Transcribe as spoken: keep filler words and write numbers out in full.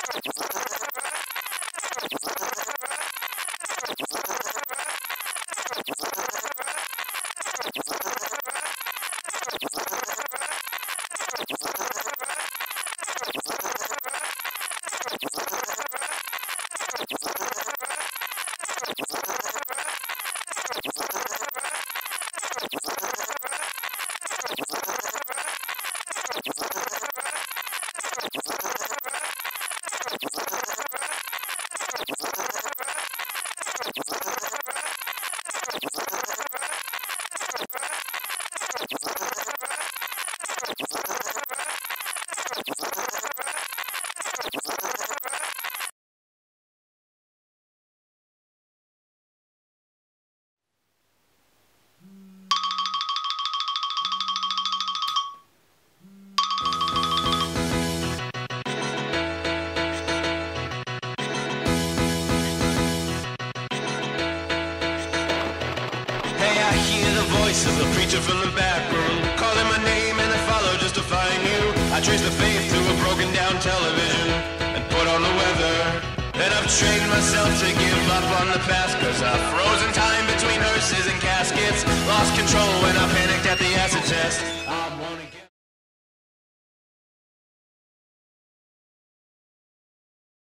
Of the preacher from the back room, calling my name and I follow just to find you. I trace the faith to a broken down television and put on the weather. And I've trained myself to give up on the past, cause I've frozen time between hearses and caskets. Lost control when I panicked at the acid test.